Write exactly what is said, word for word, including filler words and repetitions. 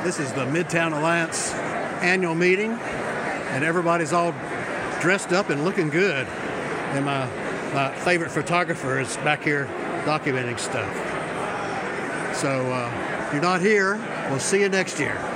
This is the Midtown Alliance annual meeting, and everybody's all dressed up and looking good. And my, my favorite photographer is back here documenting stuff. So uh, if you're not here, we'll see you next year.